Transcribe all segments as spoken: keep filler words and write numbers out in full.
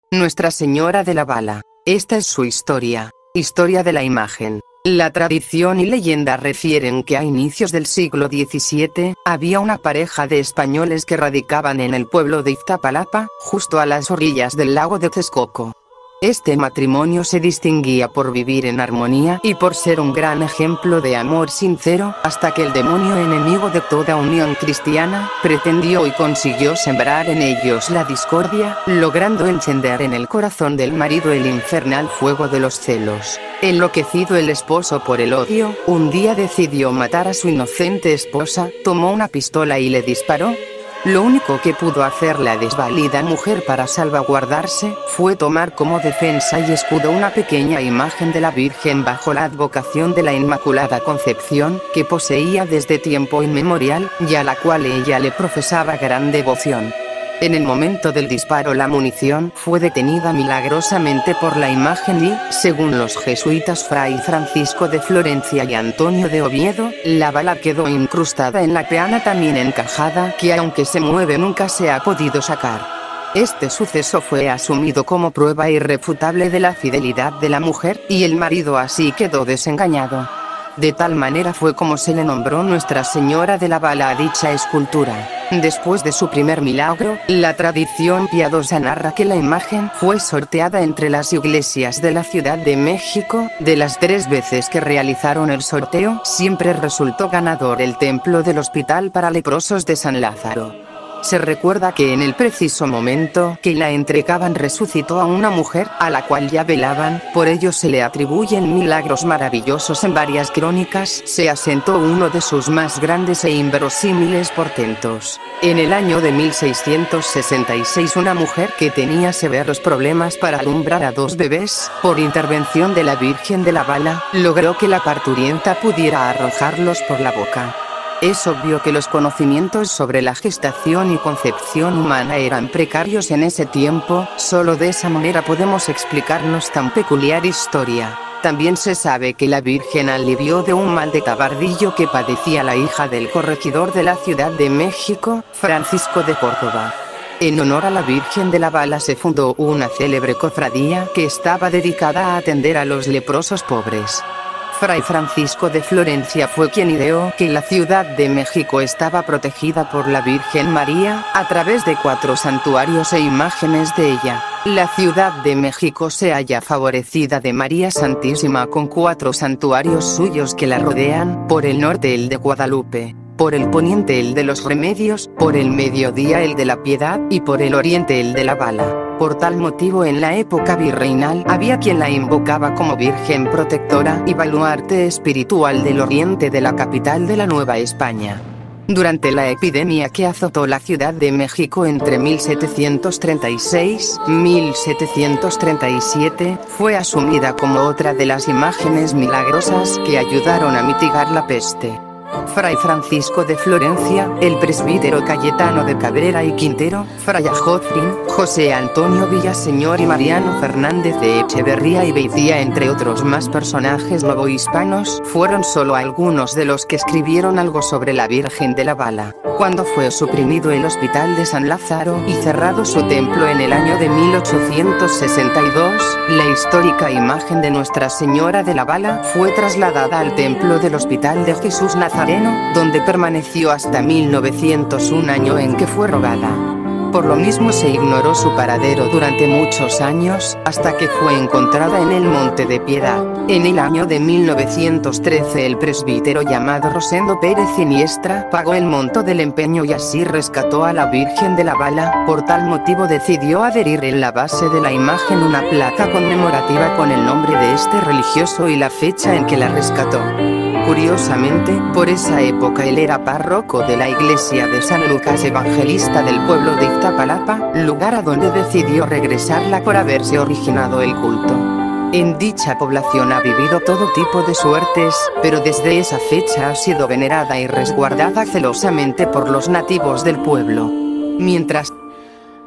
Nuestra Señora de la Bala. Esta es su historia. Historia de la imagen. La tradición y leyenda refieren que a inicios del siglo diecisiete, había una pareja de españoles que radicaban en el pueblo de Iztapalapa, justo a las orillas del lago de Texcoco. Este matrimonio se distinguía por vivir en armonía y por ser un gran ejemplo de amor sincero, hasta que el demonio, enemigo de toda unión cristiana, pretendió y consiguió sembrar en ellos la discordia, logrando encender en el corazón del marido el infernal fuego de los celos. Enloquecido el esposo por el odio, un día decidió matar a su inocente esposa, tomó una pistola y le disparó. Lo único que pudo hacer la desvalida mujer para salvaguardarse, fue tomar como defensa y escudo una pequeña imagen de la Virgen bajo la advocación de la Inmaculada Concepción, que poseía desde tiempo inmemorial, y a la cual ella le profesaba gran devoción. En el momento del disparo la munición fue detenida milagrosamente por la imagen y, según los jesuitas Fray Francisco de Florencia y Antonio de Oviedo, la bala quedó incrustada en la peana también encajada, que aunque se mueve nunca se ha podido sacar. Este suceso fue asumido como prueba irrefutable de la fidelidad de la mujer, y el marido así quedó desengañado. De tal manera fue como se le nombró Nuestra Señora de la Bala a dicha escultura. Después de su primer milagro, la tradición piadosa narra que la imagen fue sorteada entre las iglesias de la Ciudad de México. De las tres veces que realizaron el sorteo, siempre resultó ganador el templo del Hospital para Leprosos de San Lázaro. Se recuerda que en el preciso momento que la entregaban resucitó a una mujer, a la cual ya velaban, por ello se le atribuyen milagros maravillosos en varias crónicas. Se asentó uno de sus más grandes e inverosímiles portentos. En el año de mil seiscientos sesenta y seis una mujer que tenía severos problemas para alumbrar a dos bebés, por intervención de la Virgen de la Bala, logró que la parturienta pudiera arrojarlos por la boca. Es obvio que los conocimientos sobre la gestación y concepción humana eran precarios en ese tiempo, solo de esa manera podemos explicarnos tan peculiar historia. También se sabe que la Virgen alivió de un mal de tabardillo que padecía la hija del corregidor de la Ciudad de México, Francisco de Córdoba. En honor a la Virgen de la Bala se fundó una célebre cofradía que estaba dedicada a atender a los leprosos pobres. Fray Francisco de Florencia fue quien ideó que la Ciudad de México estaba protegida por la Virgen María, a través de cuatro santuarios e imágenes de ella. La Ciudad de México se halla favorecida de María Santísima con cuatro santuarios suyos que la rodean, por el norte el de Guadalupe, por el poniente el de los Remedios, por el mediodía el de la Piedad, y por el oriente el de la Bala. Por tal motivo en la época virreinal había quien la invocaba como Virgen protectora y baluarte espiritual del oriente de la capital de la Nueva España. Durante la epidemia que azotó la Ciudad de México entre mil setecientos treinta y seis y mil setecientos treinta y siete, fue asumida como otra de las imágenes milagrosas que ayudaron a mitigar la peste. Fray Francisco de Florencia, el presbítero Cayetano de Cabrera y Quintero, Fray Ajotrín, José Antonio Villaseñor y Mariano Fernández de Echeverría y Beitía, entre otros más personajes novohispanos, fueron solo algunos de los que escribieron algo sobre la Virgen de la Bala. Cuando fue suprimido el Hospital de San Lázaro y cerrado su templo en el año de mil ochocientos sesenta y dos, la histórica imagen de Nuestra Señora de la Bala fue trasladada al templo del Hospital de Jesús Nazareno, donde permaneció hasta mil novecientos uno, año en que fue robada. Por lo mismo se ignoró su paradero durante muchos años, hasta que fue encontrada en el Monte de Piedad. En el año de mil novecientos trece el presbítero llamado Rosendo Pérez Iniestra pagó el monto del empeño y así rescató a la Virgen de la Bala. Por tal motivo decidió adherir en la base de la imagen una placa conmemorativa con el nombre de este religioso y la fecha en que la rescató. Curiosamente, por esa época él era párroco de la iglesia de San Lucas Evangelista del pueblo de Iztapalapa, lugar a donde decidió regresarla por haberse originado el culto. En dicha población ha vivido todo tipo de suertes, pero desde esa fecha ha sido venerada y resguardada celosamente por los nativos del pueblo. Mientras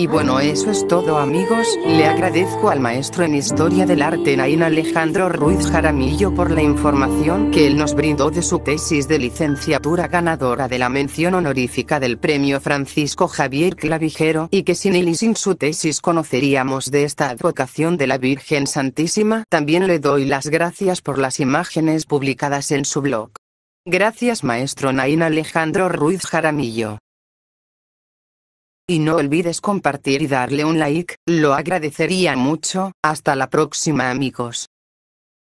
Y bueno, eso es todo, amigos. Le agradezco al maestro en Historia del Arte Nain Alejandro Ruiz Jaramillo por la información que él nos brindó de su tesis de licenciatura, ganadora de la mención honorífica del premio Francisco Javier Clavijero, y que sin él y sin su tesis conoceríamos de esta advocación de la Virgen Santísima. También le doy las gracias por las imágenes publicadas en su blog. Gracias, maestro Nain Alejandro Ruiz Jaramillo. Y no olvides compartir y darle un like, lo agradecería mucho. Hasta la próxima, amigos.